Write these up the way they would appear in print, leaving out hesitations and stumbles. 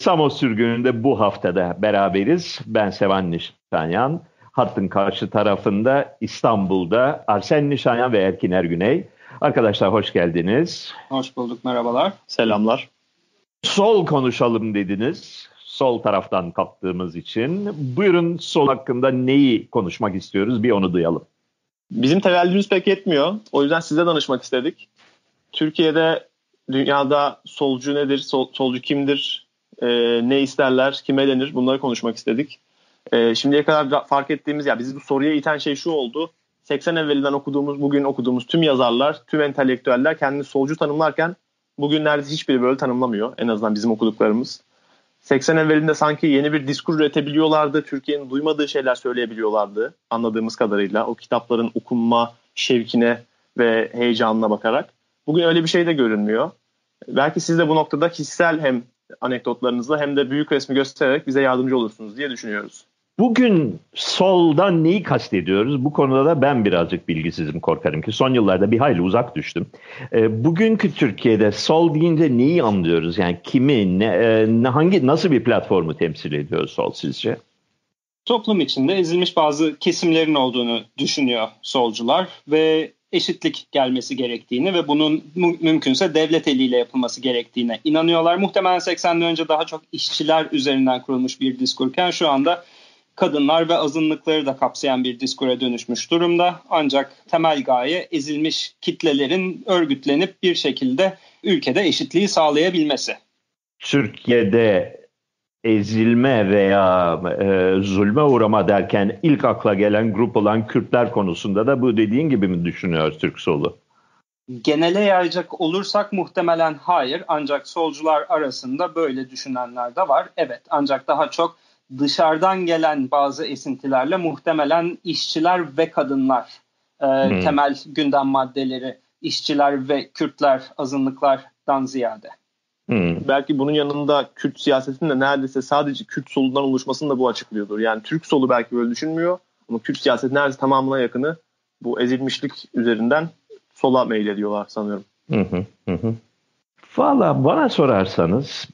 Samos sürgününde bu haftada beraberiz. Ben Sevan Nişanyan. Hattın karşı tarafında İstanbul'da Arsen Nişanyan ve Erkin Ergüney. Arkadaşlar hoş geldiniz. Hoş bulduk, merhabalar. Selamlar. Sol konuşalım dediniz. Sol taraftan kalktığımız için. Buyurun, sol hakkında neyi konuşmak istiyoruz, bir onu duyalım. Bizim teveccühümüz pek yetmiyor. O yüzden size danışmak istedik. Türkiye'de, dünyada solcu nedir, solcu kimdir, ne isterler, kime denir, bunları konuşmak istedik. Şimdiye kadar fark ettiğimiz, bizi bu soruya iten şey şu oldu. 80 evvelinden bugün okuduğumuz tüm yazarlar, tüm entelektüeller kendini solcu tanımlarken bugün neredeyse hiçbiri böyle tanımlamıyor. En azından bizim okuduklarımız. 80 evvelinde sanki yeni bir diskur üretebiliyorlardı. Türkiye'nin duymadığı şeyler söyleyebiliyorlardı anladığımız kadarıyla. O kitapların okunma şevkine ve heyecanına bakarak. Bugün öyle bir şey de görünmüyor. Belki siz de bu noktada kişisel hem anekdotlarınızla hem de büyük resmi göstererek bize yardımcı olursunuz diye düşünüyoruz. Bugün soldan neyi kastediyoruz? Bu konuda da ben birazcık bilgisizim, korkarım ki. Son yıllarda bir hayli uzak düştüm. Bugünkü Türkiye'de sol deyince neyi anlıyoruz? Yani kimi, nasıl bir platformu temsil ediyor sol sizce? Toplum içinde ezilmiş bazı kesimlerin olduğunu düşünüyor solcular ve eşitlik gelmesi gerektiğini ve bunun mümkünse devlet eliyle yapılması gerektiğine inanıyorlar. Muhtemelen 80'den önce daha çok işçiler üzerinden kurulmuş bir diskurken şu anda kadınlar ve azınlıkları da kapsayan bir diskura dönüşmüş durumda. Ancak temel gaye ezilmiş kitlelerin örgütlenip bir şekilde ülkede eşitliği sağlayabilmesi. Türkiye'de ezilme veya zulme uğrama derken ilk akla gelen grup olan Kürtler konusunda da bu dediğin gibi mi düşünüyor Türk solu? Genele yayacak olursak muhtemelen hayır. Ancak solcular arasında böyle düşünenler de var. Evet, ancak daha çok dışarıdan gelen bazı esintilerle muhtemelen işçiler ve kadınlar temel gündem maddeleri, işçiler ve Kürtler, azınlıklardan ziyade. Belki bunun yanında Kürt siyasetinin de neredeyse sadece Kürt solundan oluşmasını da bu açıklıyordur. Yani Türk solu belki böyle düşünmüyor ama Kürt siyaset neredeyse tamamına yakını bu ezilmişlik üzerinden sola meylediyorlar sanıyorum. Valla bana sorarsanız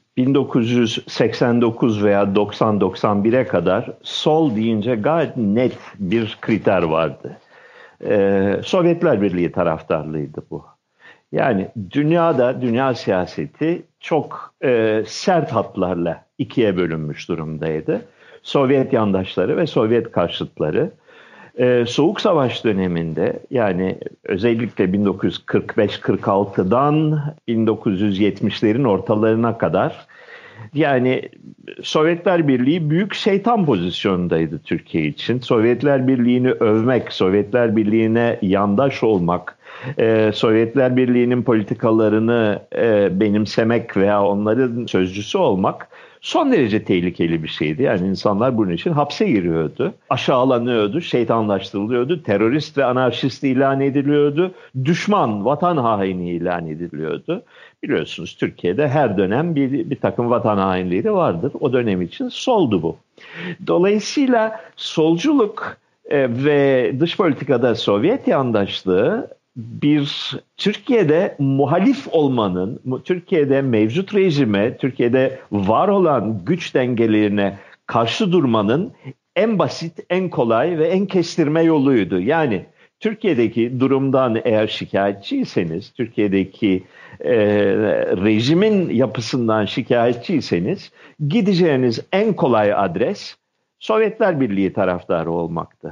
1989 veya 90-91'e kadar sol deyince gayet net bir kriter vardı. Sovyetler Birliği taraftarlığıydı bu. Yani dünya siyaseti çok sert hatlarla ikiye bölünmüş durumdaydı. Sovyet yandaşları ve Sovyet karşıtları. Soğuk Savaş döneminde, yani özellikle 1945-46'dan 1970'lerin ortalarına kadar, yani Sovyetler Birliği büyük şeytan pozisyonundaydı Türkiye için. Sovyetler Birliği'ni övmek, Sovyetler Birliği'ne yandaş olmak, Sovyetler Birliği'nin politikalarını benimsemek veya onların sözcüsü olmak son derece tehlikeli bir şeydi. Yani insanlar bunun için hapse giriyordu, aşağılanıyordu, şeytanlaştırılıyordu, terörist ve anarşist ilan ediliyordu, düşman, vatan haini ilan ediliyordu. Biliyorsunuz Türkiye'de her dönem bir takım vatan hainleri vardır. O dönem için soldu bu. Dolayısıyla solculuk ve dış politikada Sovyet yandaşlığı bir Türkiye'de muhalif olmanın, Türkiye'de mevcut rejime, Türkiye'de var olan güç dengelerine karşı durmanın en basit, en kolay ve en kestirme yoluydu. Yani Türkiye'deki durumdan eğer şikayetçiyseniz, Türkiye'deki rejimin yapısından şikayetçiyseniz, gideceğiniz en kolay adres Sovyetler Birliği taraftarı olmaktı.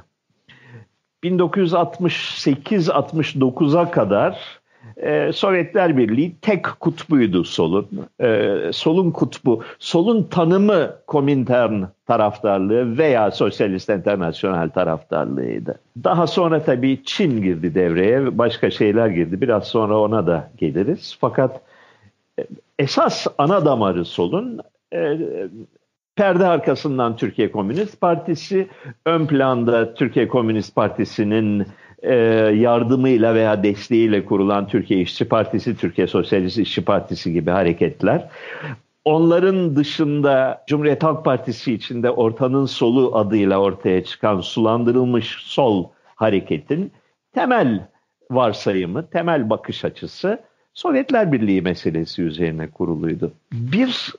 1968-69'a kadar Sovyetler Birliği tek kutbuydu solun. Solun kutbu, solun tanımı Komintern taraftarlığı veya Sosyalist Enternasyonel taraftarlığıydı. Daha sonra tabii Çin girdi devreye, başka şeyler girdi. Biraz sonra ona da geliriz. Fakat esas ana damarı solun, perde arkasından Türkiye Komünist Partisi, ön planda Türkiye Komünist Partisi'nin yardımıyla veya desteğiyle kurulan Türkiye İşçi Partisi, Türkiye Sosyalist İşçi Partisi gibi hareketler. Onların dışında Cumhuriyet Halk Partisi içinde ortanın solu adıyla ortaya çıkan sulandırılmış sol hareketin temel varsayımı, temel bakış açısı Sovyetler Birliği meselesi üzerine kuruluydu. Bir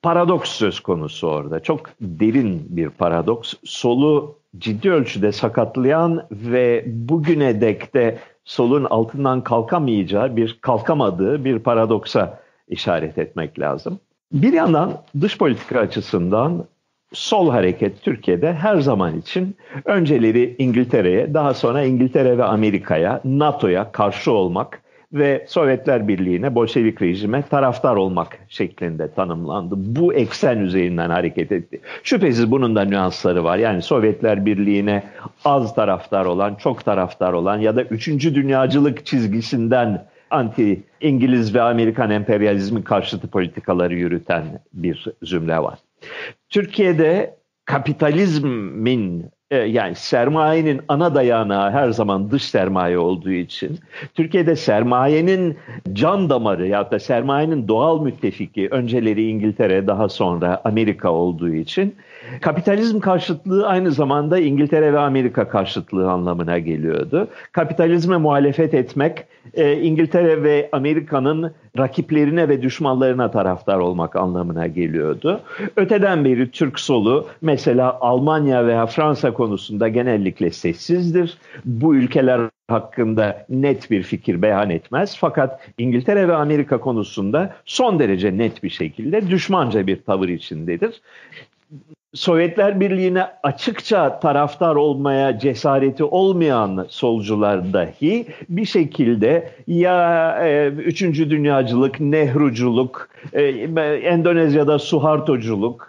paradoks söz konusu orada. Çok derin bir paradoks. Solu ciddi ölçüde sakatlayan ve bugüne dek de solun altından kalkamadığı bir paradoksa işaret etmek lazım. Bir yandan dış politika açısından sol hareket Türkiye'de her zaman için önceleri İngiltere'ye, daha sonra İngiltere ve Amerika'ya, NATO'ya karşı olmak ve Sovyetler Birliği'ne, Bolşevik rejime taraftar olmak şeklinde tanımlandı. Bu eksen üzerinden hareket etti. Şüphesiz bunun da nüansları var. Yani Sovyetler Birliği'ne az taraftar olan, çok taraftar olan ya da 3. dünyacılık çizgisinden anti-İngiliz ve Amerikan emperyalizmi karşıtı politikaları yürüten bir zümre var. Türkiye'de kapitalizmin yani sermayenin ana dayanağı her zaman dış sermaye olduğu için Türkiye'de sermayenin can damarı ya da sermayenin doğal müttefiki önceleri İngiltere daha sonra Amerika olduğu için kapitalizm karşıtlığı aynı zamanda İngiltere ve Amerika karşıtlığı anlamına geliyordu. Kapitalizme muhalefet etmek İngiltere ve Amerika'nın rakiplerine ve düşmanlarına taraftar olmak anlamına geliyordu. Öteden beri Türk solu mesela Almanya veya Fransa konusunda genellikle sessizdir. Bu ülkeler hakkında net bir fikir beyan etmez. Fakat İngiltere ve Amerika konusunda son derece net bir şekilde düşmanca bir tavır içindedir. Sovyetler Birliği'ne açıkça taraftar olmaya cesareti olmayan solcular dahi bir şekilde ya 3. dünyacılık, Nehruculuk, Endonezya'da Suhartoculuk,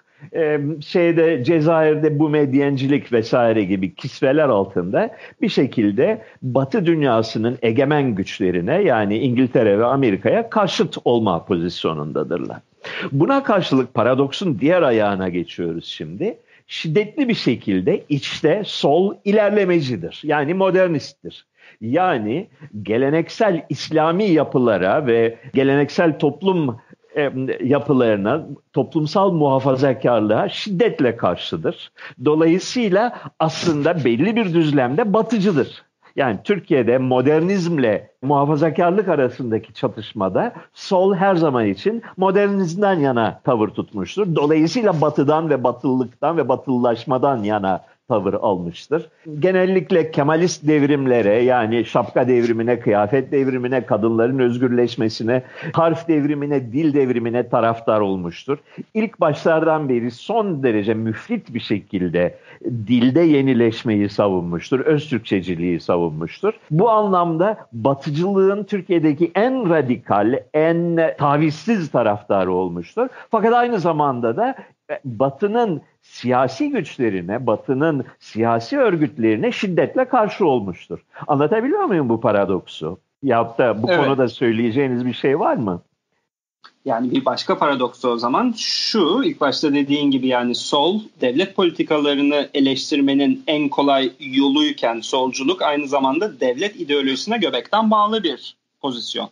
Cezayir'de Boumediencilik vesaire gibi kisveler altında bir şekilde Batı dünyasının egemen güçlerine yani İngiltere ve Amerika'ya karşıt olma pozisyonundadırlar. Buna karşılık paradoksun diğer ayağına geçiyoruz şimdi. Şiddetli bir şekilde içte sol ilerlemecidir. Yani modernisttir. Yani geleneksel İslami yapılara ve geleneksel toplum yapılarına, toplumsal muhafazakarlığa şiddetle karşıdır. Dolayısıyla aslında belli bir düzlemde batıcıdır. Yani Türkiye'de modernizmle muhafazakarlık arasındaki çatışmada sol her zaman için modernizmden yana tavır tutmuştur. Dolayısıyla batıdan ve batılılıktan ve batılılaşmadan yana tavır almıştır. Genellikle Kemalist devrimlere yani şapka devrimine, kıyafet devrimine, kadınların özgürleşmesine, harf devrimine, dil devrimine taraftar olmuştur. İlk başlardan beri son derece müfrit bir şekilde dilde yenileşmeyi savunmuştur, Öztürkçeciliği savunmuştur. Bu anlamda batıcılığın Türkiye'deki en radikal, en tavizsiz taraftarı olmuştur. Fakat aynı zamanda da Batı'nın siyasi güçlerine, Batı'nın siyasi örgütlerine şiddetle karşı olmuştur. Anlatabiliyor muyum bu paradoksu? Ya da bu konuda söyleyeceğiniz bir şey var mı? Yani bir başka paradoksu o zaman şu, ilk başta dediğin gibi yani sol, devlet politikalarını eleştirmenin en kolay yoluyken solculuk aynı zamanda devlet ideolojisine göbekten bağlı bir pozisyon.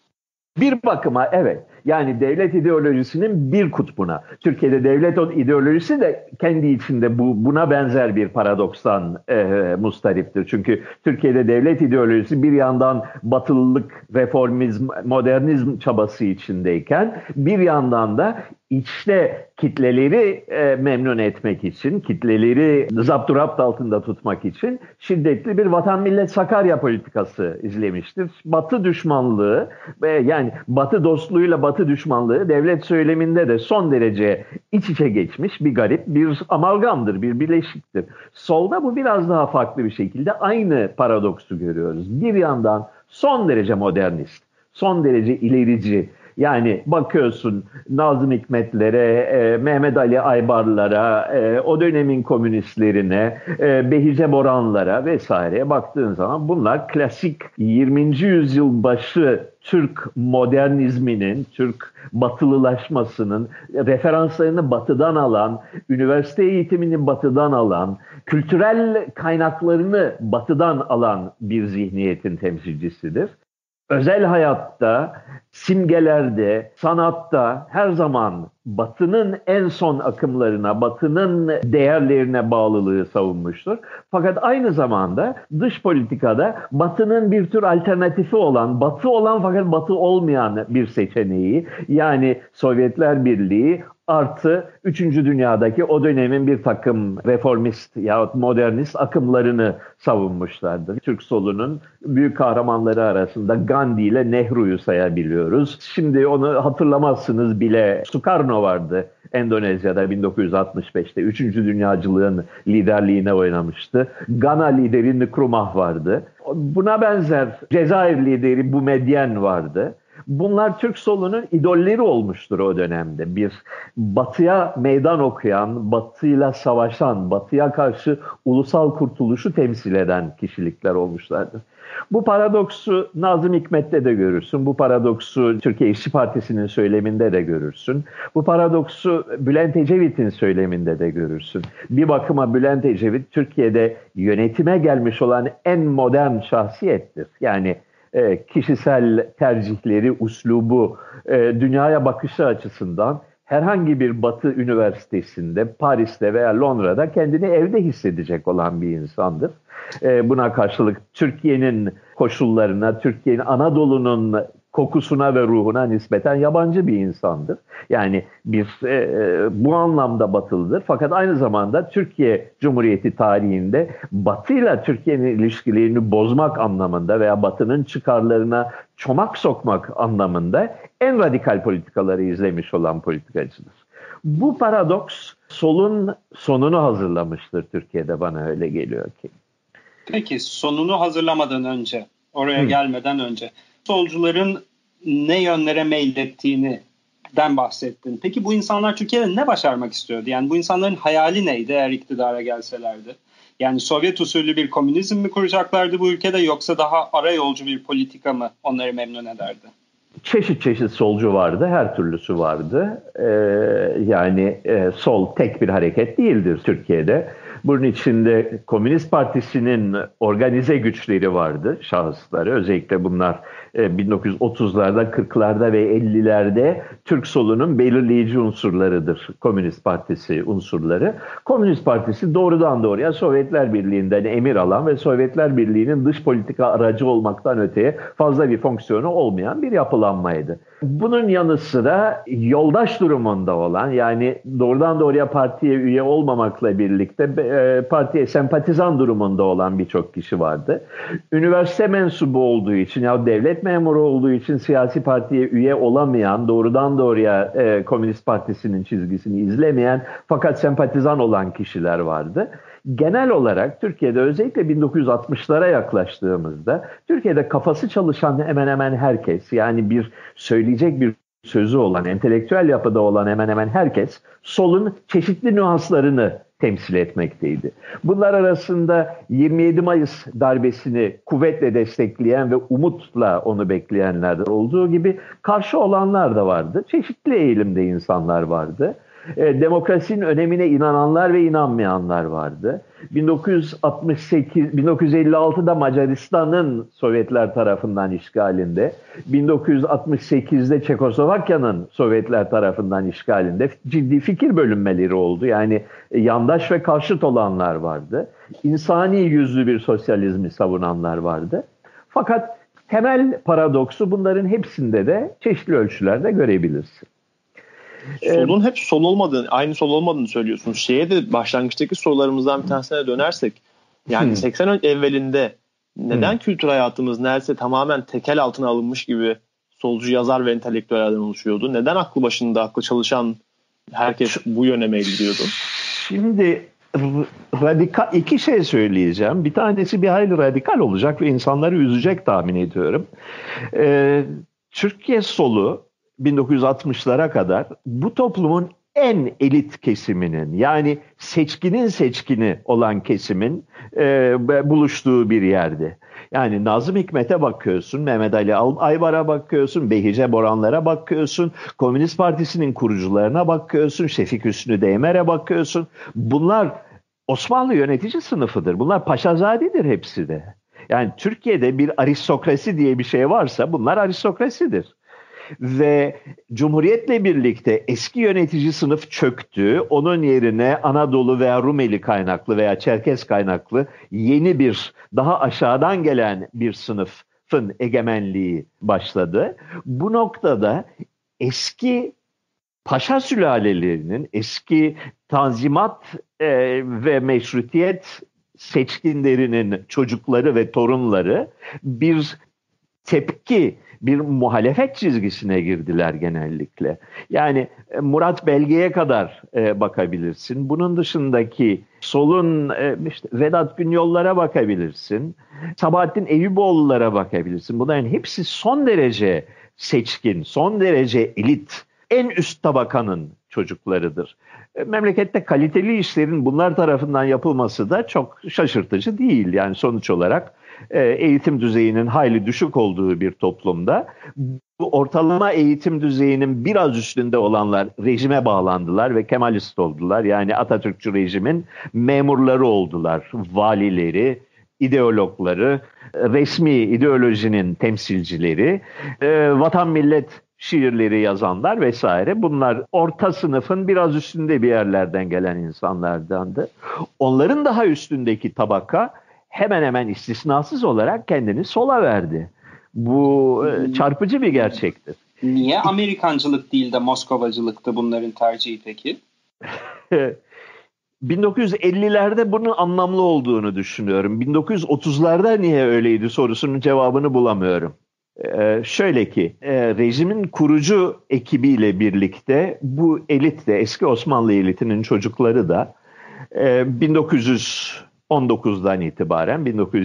Bir bakıma evet. Yani devlet ideolojisinin bir kutbuna. Türkiye'de devlet ideolojisi de kendi içinde buna benzer bir paradokstan mustariptir. Çünkü Türkiye'de devlet ideolojisi bir yandan batılılık, reformizm, modernizm çabası içindeyken bir yandan da içte kitleleri memnun etmek için, kitleleri zapturapt altında tutmak için şiddetli bir vatan millet Sakarya politikası izlemiştir. Batı düşmanlığı yani Batı dostluğuyla Batı düşmanlığı devlet söyleminde de son derece iç içe geçmiş bir garip bir amalgamdır, bir bileşiktir. Solda bu biraz daha farklı bir şekilde aynı paradoksu görüyoruz. Bir yandan son derece modernist, son derece ilerici. Yani bakıyorsun Nazım Hikmetlere, Mehmet Ali Aybarlara, o dönemin komünistlerine, Behice Boranlara vesaireye baktığın zaman bunlar klasik 20. yüzyıl başı Türk modernizminin, Türk batılılaşmasının referanslarını batıdan alan, üniversite eğitimini batıdan alan, kültürel kaynaklarını batıdan alan bir zihniyetin temsilcisidir. Özel hayatta, simgelerde, sanatta her zaman Batı'nın en son akımlarına, Batı'nın değerlerine bağlılığı savunmuştur. Fakat aynı zamanda dış politikada Batı'nın bir tür alternatifi olan, Batı olan fakat Batı olmayan bir seçeneği, yani Sovyetler Birliği, artı 3. Dünya'daki o dönemin bir takım reformist yahut modernist akımlarını savunmuşlardır. Türk solunun büyük kahramanları arasında Gandhi ile Nehru'yu sayabiliyoruz. Şimdi onu hatırlamazsınız bile. Sukarno vardı Endonezya'da 1965'te. 3. Dünyacılığın liderliğine oynamıştı. Gana lideri Nkrumah vardı. Buna benzer Cezayir lideri Boumediene vardı. Bunlar Türk solunun idolleri olmuştur o dönemde. Bir batıya meydan okuyan, batıyla savaşan, batıya karşı ulusal kurtuluşu temsil eden kişilikler olmuşlardır. Bu paradoksu Nazım Hikmet'te de görürsün. Bu paradoksu Türkiye İşçi Partisi'nin söyleminde de görürsün. Bu paradoksu Bülent Ecevit'in söyleminde de görürsün. Bir bakıma Bülent Ecevit Türkiye'de yönetime gelmiş olan en modern şahsiyettir. Yani kişisel tercihleri, üslubu, dünyaya bakışı açısından herhangi bir Batı üniversitesinde, Paris'te veya Londra'da kendini evde hissedecek olan bir insandır. Buna karşılık Türkiye'nin koşullarına, Türkiye'nin Anadolu'nun kokusuna ve ruhuna nispeten yabancı bir insandır. Yani bu anlamda Batılıdır. Fakat aynı zamanda Türkiye Cumhuriyeti tarihinde Batı'yla Türkiye'nin ilişkilerini bozmak anlamında veya Batı'nın çıkarlarına çomak sokmak anlamında en radikal politikaları izlemiş olan politikacıdır. Bu paradoks solun sonunu hazırlamıştır Türkiye'de, bana öyle geliyor ki. Peki sonunu hazırlamadan önce, oraya gelmeden önce solcuların ne yönlere meylettiğinden bahsettin. Peki bu insanlar Türkiye'de ne başarmak istiyordu? Yani bu insanların hayali neydi eğer iktidara gelselerdi? Yani Sovyet usulü bir komünizm mi kuracaklardı bu ülkede, yoksa daha arayolcu bir politika mı onları memnun ederdi? Çeşit çeşit solcu vardı, her türlüsü vardı. Sol tek bir hareket değildir Türkiye'de. Bunun içinde Komünist Partisi'nin organize güçleri vardı, şahısları. Özellikle bunlar 1930'larda, 40'larda ve 50'lerde Türk solunun belirleyici unsurlarıdır Komünist Partisi unsurları. Komünist Partisi doğrudan doğruya Sovyetler Birliği'nden emir alan ve Sovyetler Birliği'nin dış politika aracı olmaktan öteye fazla bir fonksiyonu olmayan bir yapılanmaydı. Bunun yanı sıra yoldaş durumunda olan, yani doğrudan doğruya partiye üye olmamakla birlikte partiye sempatizan durumunda olan birçok kişi vardı. Üniversite mensubu olduğu için ya devlet memuru olduğu için siyasi partiye üye olamayan, doğrudan doğruya Komünist Partisi'nin çizgisini izlemeyen fakat sempatizan olan kişiler vardı. Genel olarak Türkiye'de özellikle 1960'lara yaklaştığımızda Türkiye'de kafası çalışan hemen hemen herkes, yani söyleyecek bir sözü olan, entelektüel yapıda olan hemen hemen herkes solun çeşitli nüanslarını temsil etmekteydi. Bunlar arasında 27 Mayıs darbesini kuvvetle destekleyen ve umutla onu bekleyenler de olduğu gibi karşı olanlar da vardı. Çeşitli eğilimde insanlar vardı. Demokrasinin önemine inananlar ve inanmayanlar vardı. 1956'da Macaristan'ın Sovyetler tarafından işgalinde, 1968'de Çekoslovakya'nın Sovyetler tarafından işgalinde ciddi fikir bölünmeleri oldu. Yani yandaş ve karşıt olanlar vardı. İnsani yüzlü bir sosyalizmi savunanlar vardı. Fakat temel paradoksu bunların hepsinde de çeşitli ölçülerde görebilirsin. Solun hep sol olmadığını, aynı sol olmadığını söylüyorsunuz. Şeye de başlangıçtaki sorularımızdan bir tanesine dönersek, yani 80 evvelinde neden kültür hayatımız neredeyse tamamen tekel altına alınmış gibi solcu yazar ve entelektüellerden oluşuyordu? Neden aklı başında, aklı çalışan herkes bu yöne meyilliyordu? Şimdi iki şey söyleyeceğim. Bir tanesi bir hayli radikal olacak ve insanları üzecek tahmin ediyorum. Türkiye solu 1960'lara kadar bu toplumun en elit kesiminin, yani seçkini olan kesimin buluştuğu bir yerdi. Yani Nazım Hikmet'e bakıyorsun, Mehmet Ali Aybar'a bakıyorsun, Behice Boranlar'a bakıyorsun, Komünist Partisi'nin kurucularına bakıyorsun, Şefik Hüsnü Değmer'e bakıyorsun. Bunlar Osmanlı yönetici sınıfıdır. Bunlar paşazadedir hepsi de. Yani Türkiye'de bir aristokrasi diye bir şey varsa bunlar aristokrasidir. Ve Cumhuriyet'le birlikte eski yönetici sınıf çöktü. Onun yerine Anadolu veya Rumeli kaynaklı veya Çerkes kaynaklı yeni bir, daha aşağıdan gelen bir sınıfın egemenliği başladı. Bu noktada eski paşa sülalelerinin, eski Tanzimat ve Meşrutiyet seçkinlerinin çocukları ve torunları bir tepki, bir muhalefet çizgisine girdiler genellikle. Yani Murat Belge'ye kadar bakabilirsin. Bunun dışındaki solun işte Vedat Günyollara bakabilirsin. Sabahattin Eyüboğullara bakabilirsin. Bunların hepsi son derece seçkin, son derece elit, en üst tabakanın çocuklarıdır. Memlekette kaliteli işlerin bunlar tarafından yapılması da çok şaşırtıcı değil. Yani sonuç olarak eğitim düzeyinin hayli düşük olduğu bir toplumda bu ortalama eğitim düzeyinin biraz üstünde olanlar rejime bağlandılar ve Kemalist oldular. Yani Atatürkçü rejimin memurları oldular, valileri, ideologları, resmi ideolojinin temsilcileri, vatan millet şiirleri yazanlar vesaire. Bunlar orta sınıfın biraz üstünde bir yerlerden gelen insanlardandı. Onların daha üstündeki tabaka hemen hemen istisnasız olarak kendini sola verdi. Bu çarpıcı bir gerçektir. Niye Amerikancılık değil de Moskovacılıktı bunların tercihi peki? 1950'lerde bunun anlamlı olduğunu düşünüyorum. 1930'larda niye öyleydi sorusunun cevabını bulamıyorum. Şöyle ki rejimin kurucu ekibiyle birlikte bu elit de eski Osmanlı elitinin çocukları da 1919'dan itibaren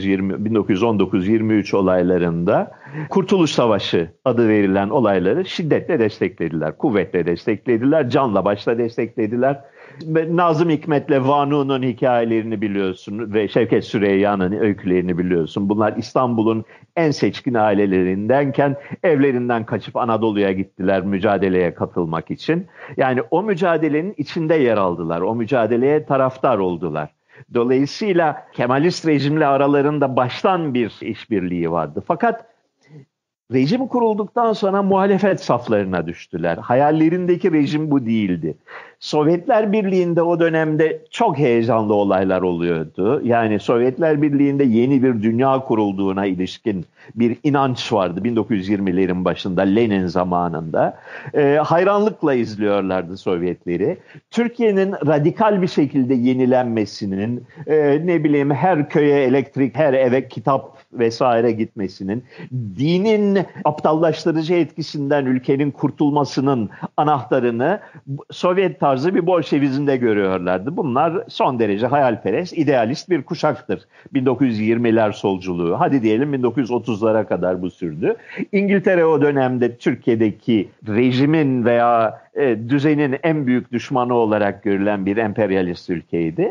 1919-23 olaylarında Kurtuluş Savaşı adı verilen olayları şiddetle desteklediler, kuvvetle desteklediler, canla başla desteklediler. Nazım Hikmet'le Vanu'nun hikayelerini biliyorsun ve Şevket Süreyya'nın öykülerini biliyorsun. Bunlar İstanbul'un en seçkin ailelerindenken evlerinden kaçıp Anadolu'ya gittiler mücadeleye katılmak için. Yani o mücadelenin içinde yer aldılar, o mücadeleye taraftar oldular. Dolayısıyla Kemalist rejimle aralarında baştan bir işbirliği vardı. Fakat rejim kurulduktan sonra muhalefet saflarına düştüler. Hayallerindeki rejim bu değildi. Sovyetler Birliği'nde o dönemde çok heyecanlı olaylar oluyordu. Yani Sovyetler Birliği'nde yeni bir dünya kurulduğuna ilişkin bir inanç vardı 1920'lerin başında, Lenin zamanında. Hayranlıkla izliyorlardı Sovyetleri. Türkiye'nin radikal bir şekilde yenilenmesinin, her köye elektrik, her eve kitap vesaire gitmesinin, dinin aptallaştırıcı etkisinden ülkenin kurtulmasının anahtarını Sovyet tarzı bir Bolşevizmde görüyorlardı. Bunlar son derece hayalperest, idealist bir kuşaktır. 1920'ler solculuğu. Hadi diyelim 1930'lara kadar bu sürdü. İngiltere o dönemde Türkiye'deki rejimin veya düzenin en büyük düşmanı olarak görülen bir emperyalist ülkeydi.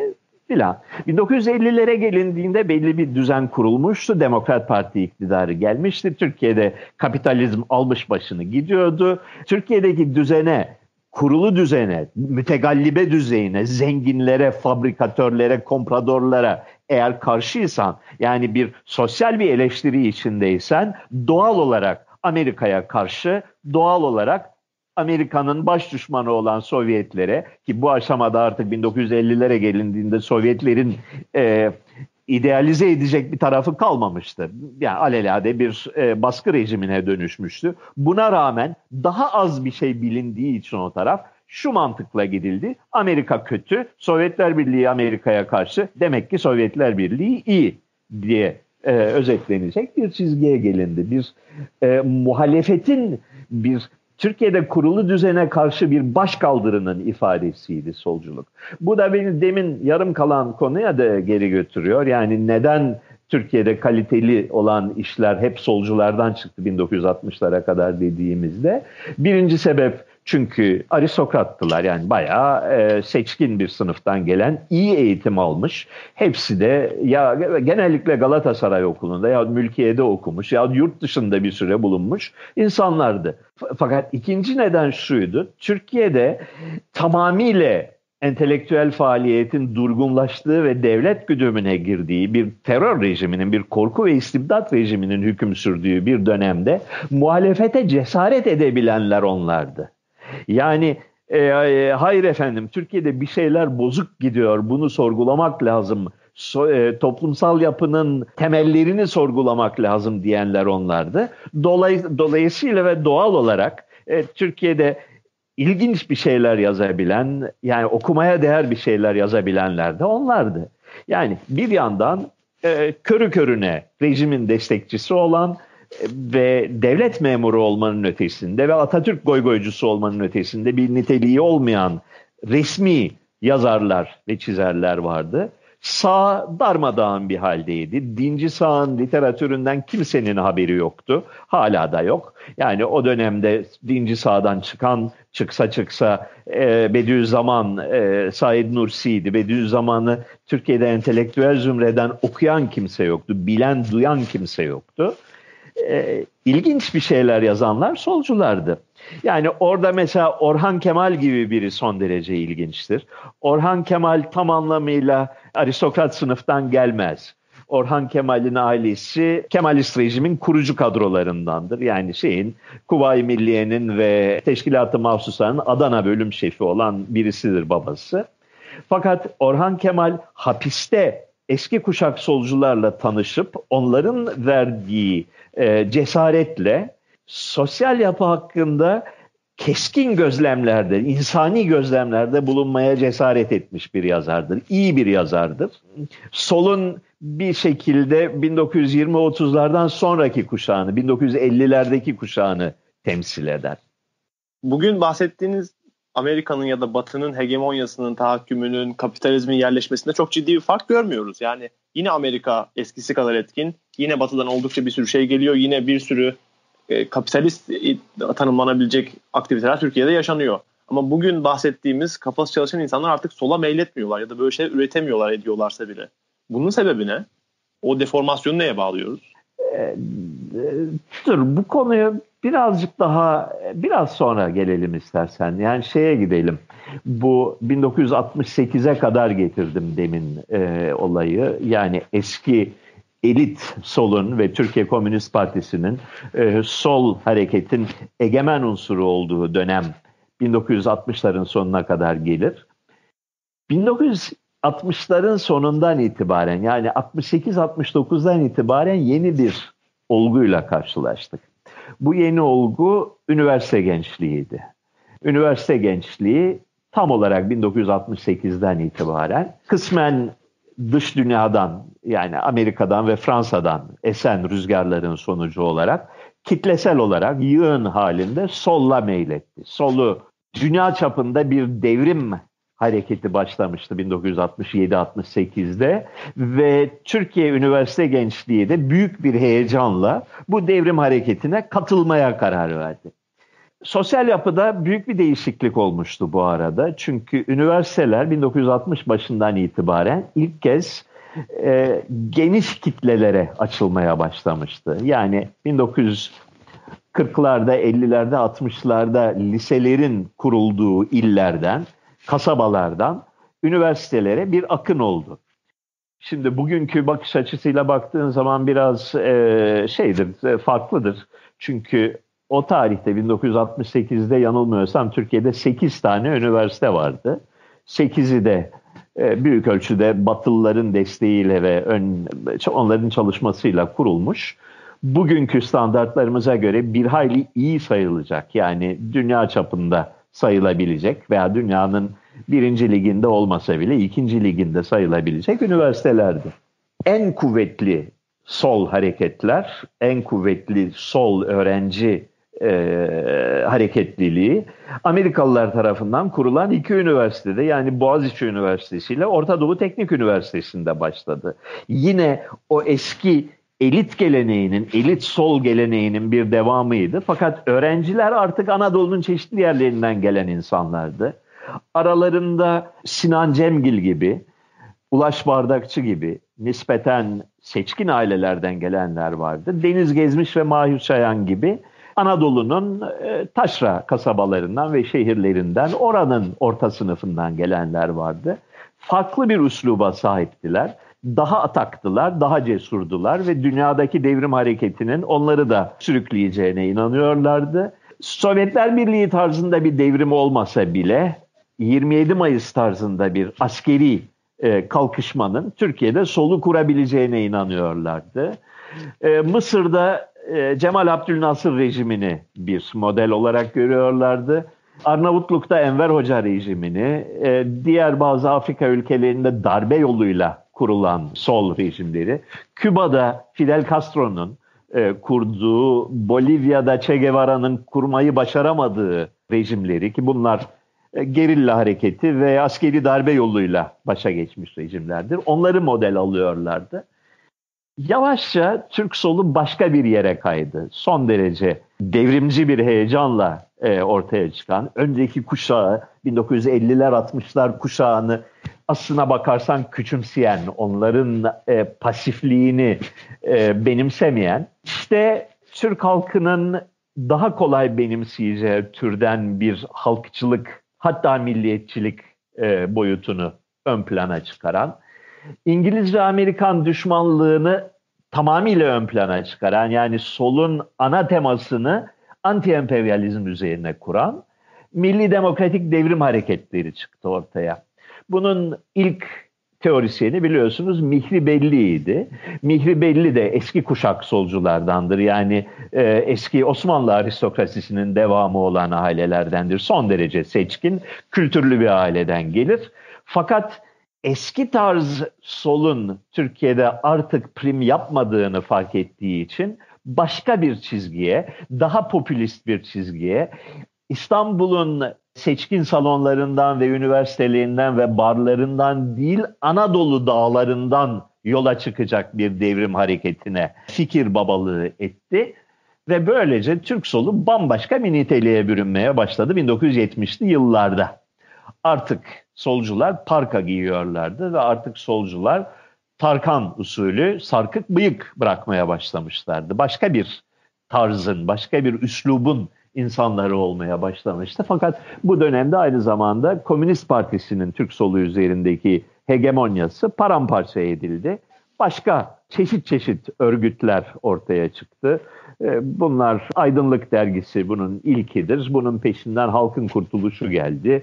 1950'lere gelindiğinde belli bir düzen kurulmuştu. Demokrat Parti iktidarı gelmişti. Türkiye'de kapitalizm almış başını gidiyordu. Türkiye'deki düzene, kurulu düzene, mütegallibe düzeyine, zenginlere, fabrikatörlere, kompradorlara eğer karşıysan, yani bir sosyal bir eleştiri içindeysen, doğal olarak Amerika'ya karşı, doğal olarak Amerika'nın baş düşmanı olan Sovyetlere, ki bu aşamada artık 1950'lere gelindiğinde Sovyetlerin idealize edecek bir tarafı kalmamıştı. Yani alelade bir baskı rejimine dönüşmüştü. Buna rağmen daha az bir şey bilindiği için o taraf şu mantıkla gidildi. Amerika kötü, Sovyetler Birliği Amerika'ya karşı, demek ki Sovyetler Birliği iyi diye özetlenecek bir çizgiye gelindi. Bir muhalefetin, bir Türkiye'de kurulu düzene karşı bir başkaldırının ifadesiydi solculuk. Bu da beni demin yarım kalan konuya da geri götürüyor. Yani neden Türkiye'de kaliteli olan işler hep solculardan çıktı 1960'lara kadar dediğimizde? Birinci sebep, çünkü aristokrattılar, yani bayağı seçkin bir sınıftan gelen, iyi eğitim almış. Hepsi de ya genellikle Galatasaray Okulu'nda ya Mülkiye'de okumuş ya yurt dışında bir süre bulunmuş insanlardı. Fakat ikinci neden şuydu: Türkiye'de tamamıyla entelektüel faaliyetin durgunlaştığı ve devlet güdümüne girdiği bir terör rejiminin, bir korku ve istibdat rejiminin hüküm sürdüğü bir dönemde muhalefete cesaret edebilenler onlardı. Yani hayır efendim, Türkiye'de bir şeyler bozuk gidiyor, bunu sorgulamak lazım, toplumsal yapının temellerini sorgulamak lazım diyenler onlardı. Dolayısıyla ve doğal olarak Türkiye'de ilginç bir şeyler yazabilen, yani okumaya değer bir şeyler yazabilenler de onlardı. Yani bir yandan körü körüne rejimin destekçisi olan ve devlet memuru olmanın ötesinde ve Atatürk goygoycusu olmanın ötesinde bir niteliği olmayan resmi yazarlar ve çizerler vardı. Sağ darmadağın bir haldeydi. Dinci sağın literatüründen kimsenin haberi yoktu. Hala da yok. Yani o dönemde dinci sağdan çıksa Bediüzzaman, Said Nursi'ydi. Bediüzzaman'ı Türkiye'de entelektüel zümreden okuyan kimse yoktu. Bilen, duyan kimse yoktu. İlginç bir şeyler yazanlar solculardı. Yani orada mesela Orhan Kemal gibi biri son derece ilginçtir. Orhan Kemal tam anlamıyla aristokrat sınıftan gelmez. Orhan Kemal'in ailesi Kemalist rejimin kurucu kadrolarındandır. Yani Kuvayi Milliye'nin ve Teşkilat-ı Mahsusa'nın Adana bölüm şefi olan birisidir babası. Fakat Orhan Kemal hapiste eski kuşak solcularla tanışıp onların verdiği cesaretle sosyal yapı hakkında keskin gözlemlerde, insani gözlemlerde bulunmaya cesaret etmiş bir yazardır. İyi bir yazardır. Solun bir şekilde 1920-30'lardan sonraki kuşağını, 1950'lerdeki kuşağını temsil eder. Bugün bahsettiğiniz Amerika'nın ya da Batı'nın hegemonyasının, tahakkümünün, kapitalizmin yerleşmesinde çok ciddi bir fark görmüyoruz. Yani yine Amerika eskisi kadar etkin, yine Batı'dan oldukça bir sürü şey geliyor, yine bir sürü kapitalist tanımlanabilecek aktiviteler Türkiye'de yaşanıyor. Ama bugün bahsettiğimiz kafası çalışan insanlar artık sola meyletmiyorlar ya da böyle şey üretemiyorlar, ediyorlarsa bile. Bunun sebebi ne? O deformasyonu neye bağlıyoruz? Bu konuya biraz sonra gelelim istersen. Yani gidelim. Bu 1968'e kadar getirdim demin olayı. Yani eski elit solun ve Türkiye Komünist Partisi'nin sol hareketin egemen unsuru olduğu dönem 1960'ların sonuna kadar gelir. 1960'ların sonundan itibaren, yani 68-69'dan itibaren yeni bir olguyla karşılaştık. Bu yeni olgu üniversite gençliğiydi. Üniversite gençliği tam olarak 1968'den itibaren kısmen dış dünyadan, yani Amerika'dan ve Fransa'dan esen rüzgarların sonucu olarak kitlesel olarak yığın halinde solla meyletti. Solu dünya çapında bir devrim hareketi başlamıştı 1967-68'de ve Türkiye üniversite gençliği de büyük bir heyecanla bu devrim hareketine katılmaya karar verdi. Sosyal yapıda büyük bir değişiklik olmuştu bu arada. Çünkü üniversiteler 1960 başından itibaren ilk kez geniş kitlelere açılmaya başlamıştı. Yani 1940'larda, 50'lerde, 60'larda liselerin kurulduğu illerden, kasabalardan üniversitelere bir akın oldu. Şimdi bugünkü bakış açısıyla baktığın zaman biraz farklıdır. Çünkü o tarihte 1968'de yanılmıyorsam Türkiye'de 8 tane üniversite vardı. 8'i de büyük ölçüde Batılıların desteğiyle ve onların çalışmasıyla kurulmuş. Bugünkü standartlarımıza göre bir hayli iyi sayılacak, yani dünya çapında sayılabilecek veya dünyanın 1. liginde olmasa bile 2. liginde sayılabilecek üniversitelerdi. En kuvvetli sol hareketler, en kuvvetli sol öğrenci hareketliliği Amerikalılar tarafından kurulan 2 üniversitede, yani Boğaziçi Üniversitesi ile Orta Doğu Teknik Üniversitesi'nde başladı. Yine o eski elit geleneğinin, elit sol geleneğinin bir devamıydı. Fakat öğrenciler artık Anadolu'nun çeşitli yerlerinden gelen insanlardı. Aralarında Sinan Cemgil gibi, Ulaş Bardakçı gibi nispeten seçkin ailelerden gelenler vardı. Deniz Gezmiş ve Mahir Çayan gibi Anadolu'nun taşra kasabalarından ve şehirlerinden, oranın orta sınıfından gelenler vardı. Farklı bir üsluba sahiptiler. Daha ataktılar, daha cesurdular ve dünyadaki devrim hareketinin onları da sürükleyeceğine inanıyorlardı. Sovyetler Birliği tarzında bir devrim olmasa bile 27 Mayıs tarzında bir askeri kalkışmanın Türkiye'de solu kurabileceğine inanıyorlardı. Mısır'da Cemal Abdülnasır rejimini bir model olarak görüyorlardı. Arnavutluk'ta Enver Hoca rejimini, diğer bazı Afrika ülkelerinde darbe yoluyla kurulan sol rejimleri, Küba'da Fidel Castro'nun kurduğu, Bolivya'da Che Guevara'nın kurmayı başaramadığı rejimleri, ki bunlar gerilla hareketi ve askeri darbe yoluyla başa geçmiş rejimlerdir. Onları model alıyorlardı. Yavaşça Türk solu başka bir yere kaydı. Son derece devrimci bir heyecanla ortaya çıkan, önceki kuşağı, 1950'ler 60'lar kuşağını aslına bakarsan küçümseyen, onların pasifliğini benimsemeyen, işte Türk halkının daha kolay benimseyeceği türden bir halkçılık, hatta milliyetçilik boyutunu ön plana çıkaran, İngiliz ve Amerikan düşmanlığını tamamıyla ön plana çıkaran, yani solun ana temasını anti-emperyalizm üzerine kuran milli demokratik devrim hareketleri çıktı ortaya. Bunun ilk teorisyeni biliyorsunuz Mihri Belli'ydi. Mihri Belli de eski kuşak solculardandır. Yani eski Osmanlı aristokrasisinin devamı olan ailelerdendir. Son derece seçkin, kültürlü bir aileden gelir. Fakat eski tarz solun Türkiye'de artık prim yapmadığını fark ettiği için başka bir çizgiye, daha popülist bir çizgiye, İstanbul'un seçkin salonlarından ve üniversitelerinden ve barlarından değil, Anadolu dağlarından yola çıkacak bir devrim hareketine fikir babalığı etti. Ve böylece Türk solu bambaşka bir niteliğe bürünmeye başladı 1970'li yıllarda. Artık solcular parka giyiyorlardı ve artık solcular Tarkan usulü sarkık bıyık bırakmaya başlamışlardı. Başka bir tarzın, başka bir üslubun insanları olmaya başlamıştı. Fakat bu dönemde aynı zamanda Komünist Partisi'nin Türk solu üzerindeki hegemonyası paramparça edildi. Başka çeşit örgütler ortaya çıktı. Bunlar Aydınlık Dergisi bunun ilkidir. Bunun peşinden Halkın Kurtuluşu geldi.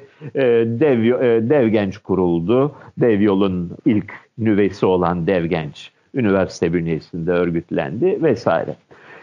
Devgenç kuruldu. Devyol'un ilk nüvesi olan Devgenç üniversite bünyesinde örgütlendi vesaire.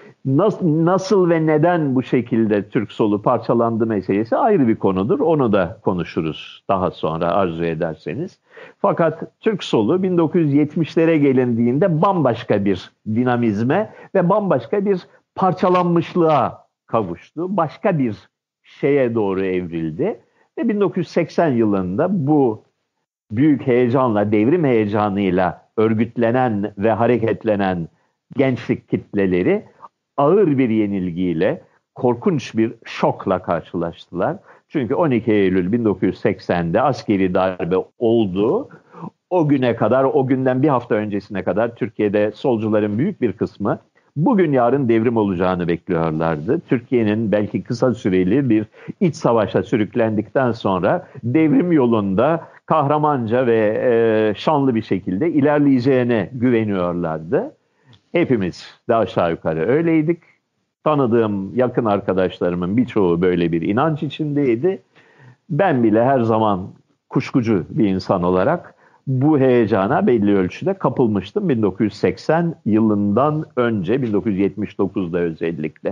Nasıl ve neden bu şekilde Türk solu parçalandı meselesi ayrı bir konudur. Onu da konuşuruz daha sonra arzu ederseniz. Fakat Türk solu 1970'lere gelindiğinde bambaşka bir dinamizme ve bambaşka bir parçalanmışlığa kavuştu. Başka bir şeye doğru evrildi. Ve 1980 yılında bu büyük heyecanla, devrim heyecanıyla örgütlenen ve hareketlenen gençlik kitleleri ağır bir yenilgiyle, korkunç bir şokla karşılaştılar. Çünkü 12 Eylül 1980'de askeri darbe oldu. O güne kadar, o günden bir hafta öncesine kadar Türkiye'de solcuların büyük bir kısmı bugün yarın devrim olacağını bekliyorlardı. Türkiye'nin belki kısa süreli bir iç savaşa sürüklendikten sonra devrim yolunda kahramanca ve şanlı bir şekilde ilerleyeceğine güveniyorlardı. Hepimiz de aşağı yukarı öyleydik. Tanıdığım yakın arkadaşlarımın birçoğu böyle bir inanç içindeydi. Ben bile her zaman kuşkucu bir insan olarak bu heyecana belli ölçüde kapılmıştım 1980 yılından önce, 1979'da özellikle.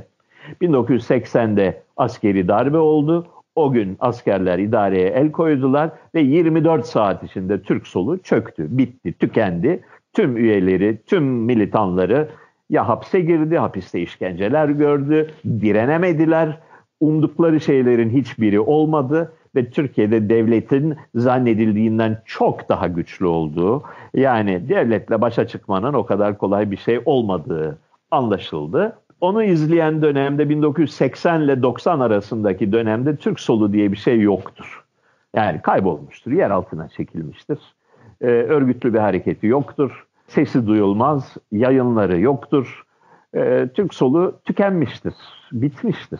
1980'de askeri darbe oldu. O gün askerler idareye el koydular ve 24 saat içinde Türk solu çöktü, bitti, tükendi. Tüm üyeleri, tüm militanları ya hapse girdi, hapiste işkenceler gördü, direnemediler. Umdukları şeylerin hiçbiri olmadı ve Türkiye'de devletin zannedildiğinden çok daha güçlü olduğu, yani devletle başa çıkmanın o kadar kolay bir şey olmadığı anlaşıldı. Onu izleyen dönemde 1980 ile 90 arasındaki dönemde Türk solu diye bir şey yoktur. Yani kaybolmuştur, yer altına çekilmiştir. Örgütlü bir hareketi yoktur. Sesi duyulmaz, yayınları yoktur. Türk solu tükenmiştir, bitmiştir.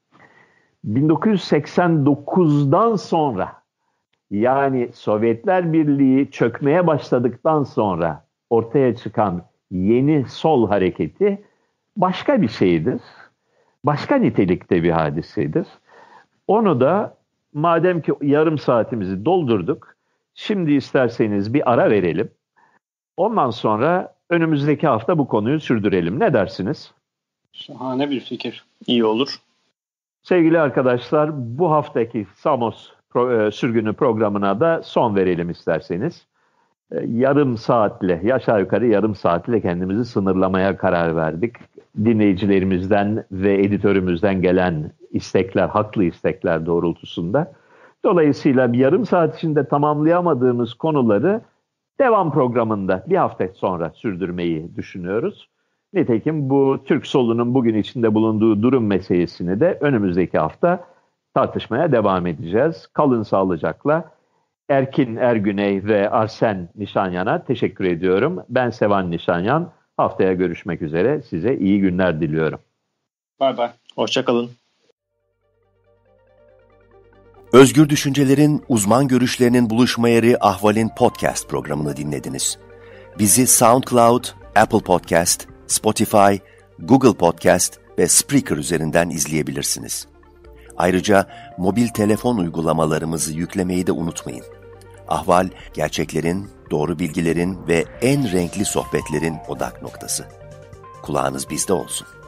1989'dan sonra, yani Sovyetler Birliği çökmeye başladıktan sonra ortaya çıkan yeni sol hareketi başka bir şeydir. Başka nitelikte bir hadisedir. Onu da madem ki yarım saatimizi doldurduk, şimdi isterseniz bir ara verelim. Ondan sonra önümüzdeki hafta bu konuyu sürdürelim. Ne dersiniz? Şahane bir fikir. İyi olur. Sevgili arkadaşlar, bu haftaki Samos sürgünü programına da son verelim isterseniz. Yarım saatle, aşağı yukarı yarım saatle kendimizi sınırlamaya karar verdik. Dinleyicilerimizden ve editörümüzden gelen istekler, haklı istekler doğrultusunda. Dolayısıyla bir yarım saat içinde tamamlayamadığımız konuları devam programında bir hafta sonra sürdürmeyi düşünüyoruz. Nitekim bu Türk solunun bugün içinde bulunduğu durum meselesini de önümüzdeki hafta tartışmaya devam edeceğiz. Kalın sağlıcakla. Erkin Ergüney ve Arsen Nişanyan'a teşekkür ediyorum. Ben Sevan Nişanyan. Haftaya görüşmek üzere. Size iyi günler diliyorum. Bay bay. Hoşça kalın. Özgür düşüncelerin, uzman görüşlerinin buluşma yeri Ahval'in podcast programını dinlediniz. Bizi SoundCloud, Apple Podcast, Spotify, Google Podcast ve Spreaker üzerinden izleyebilirsiniz. Ayrıca mobil telefon uygulamalarımızı yüklemeyi de unutmayın. Ahval, gerçeklerin, doğru bilgilerin ve en renkli sohbetlerin odak noktası. Kulağınız bizde olsun.